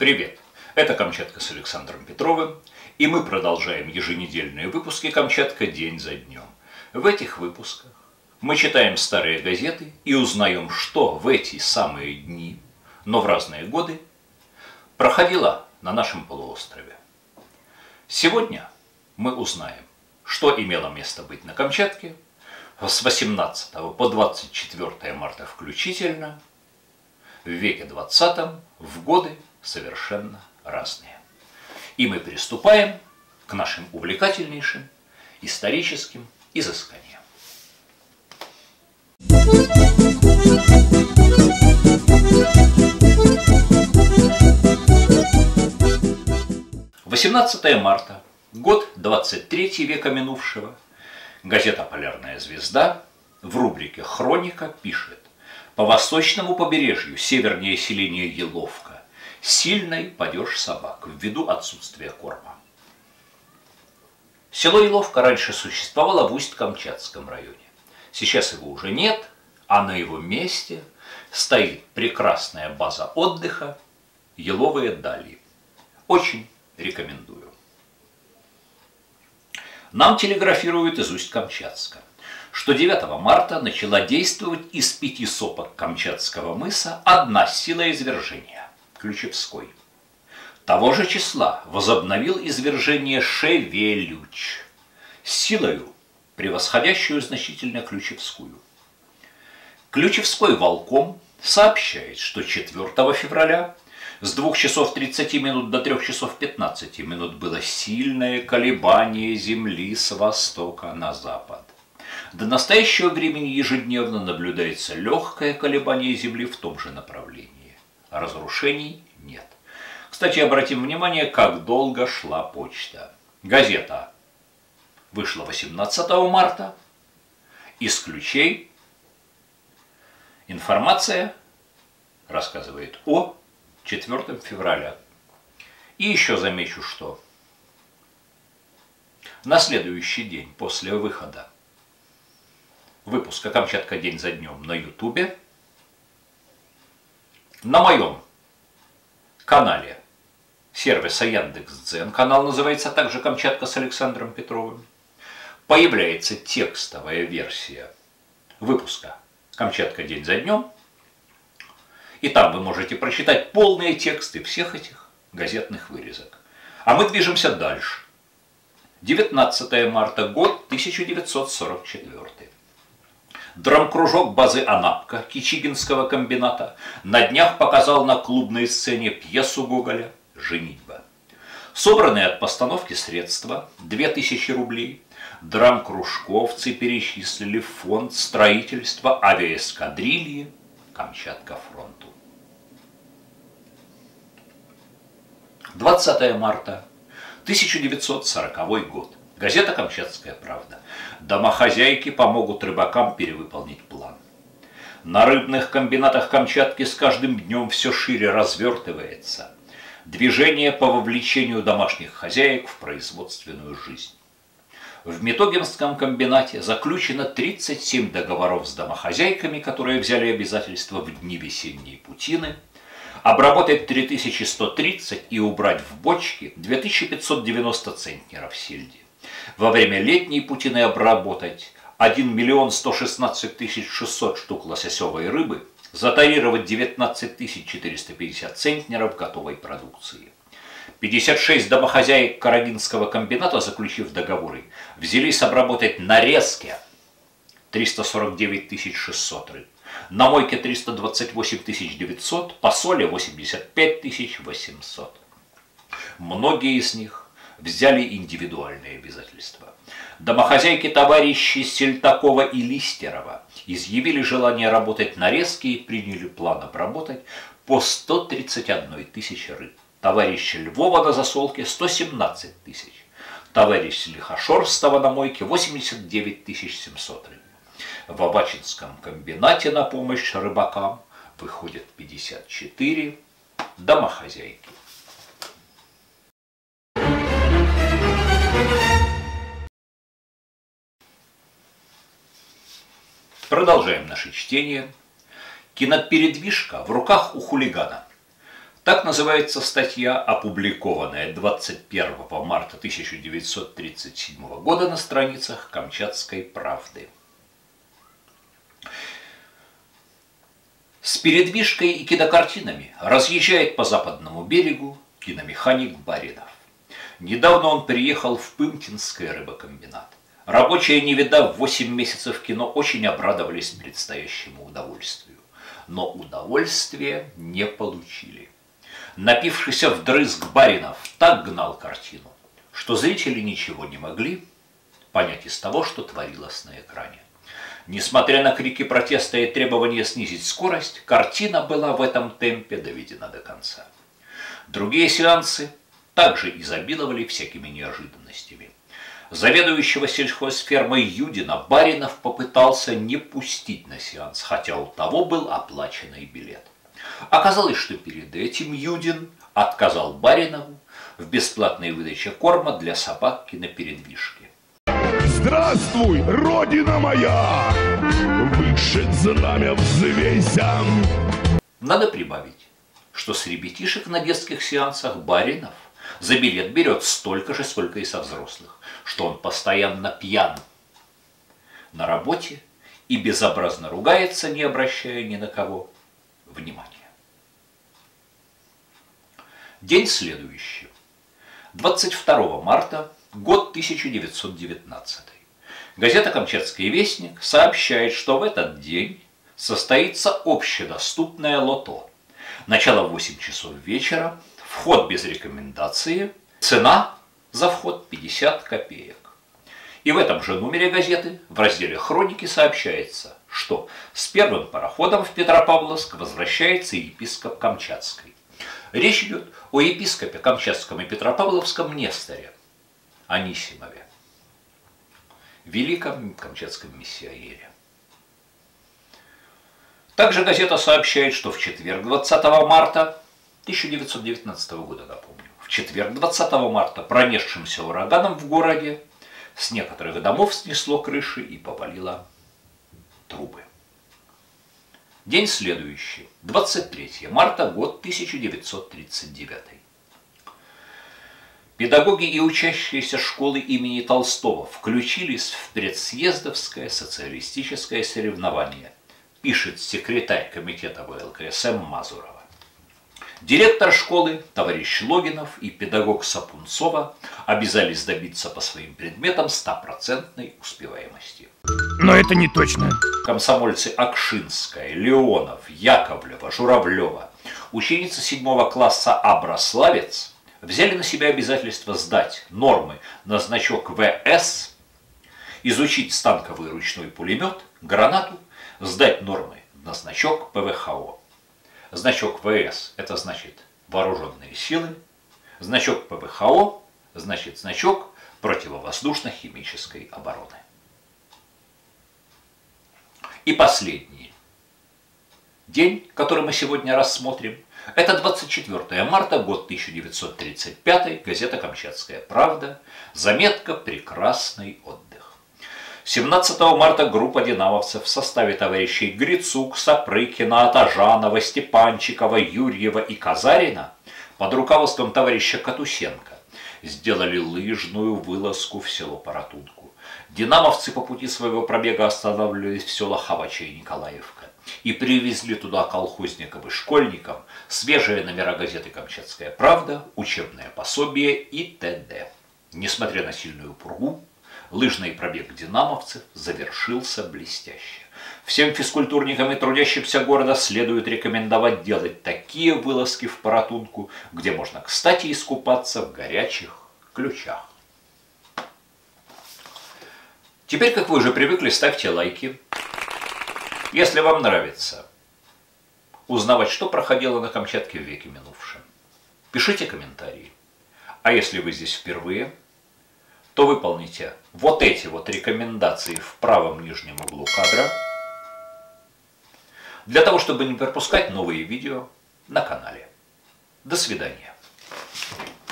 Привет! Это «Камчатка» с Александром Петровым, и мы продолжаем еженедельные выпуски «Камчатка. День за днем». В этих выпусках мы читаем старые газеты и узнаем, что в эти самые дни, но в разные годы, проходило на нашем полуострове. Сегодня мы узнаем, что имело место быть на Камчатке с 18 по 24 марта включительно, в веке 20 в годы совершенно разные. И мы приступаем к нашим увлекательнейшим историческим изысканиям. «18 марта, год 23 века минувшего», газета «Полярная звезда» в рубрике «Хроника» пишет: по восточному побережью, севернее селения Еловка, сильный падеж собак ввиду отсутствия корма. Село Еловка раньше существовало в Усть-Камчатском районе. Сейчас его уже нет, а на его месте стоит прекрасная база отдыха Еловые Дали. Очень рекомендую. Нам телеграфируют из Усть-Камчатска, что 9 марта начала действовать из 5 сопок Камчатского мыса одна сила извержения – Ключевской. Того же числа возобновил извержение Шевелюч, силою, превосходящую значительно Ключевскую. Ключевской волком сообщает, что 4 февраля с 2 часов 30 минут до 3 часов 15 минут было сильное колебание Земли с востока на запад. До настоящего времени ежедневно наблюдается легкое колебание Земли в том же направлении. Разрушений нет. Кстати, обратим внимание, как долго шла почта. Газета вышла 18 марта. Из ключей информация рассказывает о 4 февраля. И еще замечу, что на следующий день после выхода выпуска «Камчатка. День за днем» на Ютубе, на моем канале сервиса Яндекс.Дзен, канал называется также «Камчатка» с Александром Петровым, появляется текстовая версия выпуска «Камчатка. День за днем», и там вы можете прочитать полные тексты всех этих газетных вырезок. А мы движемся дальше. 19 марта, год 1944. Драмкружок базы «Анапка» Кичигинского комбината на днях показал на клубной сцене пьесу Гоголя «Женитьба». Собранные от постановки средства, 2000 рублей, драмкружковцы перечислили в фонд строительства авиаэскадрильи «Камчатка фронту». 20 марта, 1940 год. Газета «Камчатская правда». Домохозяйки помогут рыбакам перевыполнить план. На рыбных комбинатах Камчатки с каждым днем все шире развертывается движение по вовлечению домашних хозяек в производственную жизнь. В Метогинском комбинате заключено 37 договоров с домохозяйками, которые взяли обязательство в дни весенней путины обработать 3130 и убрать в бочки 2590 центнеров сельди. Во время летней путины обработать 1 116 600 штук лососевой рыбы, затарировать 19 450 центнеров готовой продукции. 56 домохозяек Карагинского комбината, заключив договоры, взялись обработать на резке 349 600 рыб, на мойке 328 900, по соли 85 800. Многие из них взяли индивидуальные обязательства. Домохозяйки товарищи Сельтакова и Листерова изъявили желание работать на резке и приняли план обработать по 131 тысячи рыб. Товарищ Львова на засолке 117 тысяч. Товарищ Лихошорстова на мойке 89 700 рыб. В Авачинском комбинате на помощь рыбакам выходят 54 домохозяйки. Продолжаем наше чтение. Кинопередвижка в руках у хулигана. Так называется статья, опубликованная 21 марта 1937 года на страницах «Камчатской правды». С передвижкой и кинокартинами разъезжает по западному берегу киномеханик Баринов. Недавно он приехал в Пымкинский рыбокомбинат. Рабочие, не видав 8 месяцев кино, очень обрадовались предстоящему удовольствию. Но удовольствия не получили. Напившийся вдрызг Баринов так гнал картину, что зрители ничего не могли понять из того, что творилось на экране. Несмотря на крики протеста и требования снизить скорость, картина была в этом темпе доведена до конца. Другие сеансы также изобиловали всякими неожиданностями. Заведующего сельхозфермой Юдина Баринов попытался не пустить на сеанс, хотя у того был оплаченный билет. Оказалось, что перед этим Юдин отказал Баринову в бесплатной выдаче корма для собак кинопередвижки. Здравствуй, Родина моя! Выше знамя взвейся! Надо прибавить, что с ребятишек на детских сеансах Баринов за билет берет столько же, сколько и со взрослых, что он постоянно пьян на работе и безобразно ругается, не обращая ни на кого внимания. День следующий. 22 марта, год 1919. Газета «Камчатский вестник» сообщает, что в этот день состоится общедоступное лото. Начало в 8 часов вечера, вход без рекомендации, цена за вход 50 копеек. И в этом же номере газеты в разделе «Хроники» сообщается, что с первым пароходом в Петропавловск возвращается епископ Камчатский. Речь идет о епископе Камчатском и Петропавловском Несторе Анисимове, великом камчатском миссионере. Также газета сообщает, что в четверг 20 марта 1919 года, напомню, в четверг 20 марта пронесшимся ураганом в городе с некоторых домов снесло крыши и повалило трубы. День следующий, 23 марта, год 1939. Педагоги и учащиеся школы имени Толстого включились в предсъездовское социалистическое соревнование, пишет секретарь комитета ВЛКСМ Мазурова. Директор школы, товарищ Логинов и педагог Сапунцова обязались добиться по своим предметам 100% успеваемости. Но это не точно. Комсомольцы Акшинская, Леонов, Яковлева, Журавлева, ученица 7 класса Абраславец взяли на себя обязательство сдать нормы на значок ВС, изучить станковый ручной пулемет, гранату, сдать нормы на значок ПВХО. Значок ВС – это значит вооруженные силы, значок ПВХО – значит значок противовоздушно-химической обороны. И последний день, который мы сегодня рассмотрим, это 24 марта, год 1935, газета «Камчатская правда», заметка «Прекрасный отдых». 17 марта группа динамовцев в составе товарищей Грицук, Сапрыкина, Атажанова, Степанчикова, Юрьева и Казарина под руководством товарища Катусенко сделали лыжную вылазку в село Паратунку. Динамовцы по пути своего пробега останавливались в селах Хавача и Николаевка и привезли туда колхозникам и школьникам свежие номера газеты «Камчатская правда», учебное пособие и т.д. Несмотря на сильную пургу, лыжный пробег динамовцев завершился блестяще. Всем физкультурникам и трудящимся города следует рекомендовать делать такие вылазки в Паратунку, где можно, кстати, искупаться в горячих ключах. Теперь, как вы уже привыкли, ставьте лайки. Если вам нравится узнавать, что проходило на Камчатке в веке минувшем, пишите комментарии. А если вы здесь впервые, то выполните вот эти вот рекомендации в правом нижнем углу кадра, для того, чтобы не пропускать новые видео на канале. До свидания.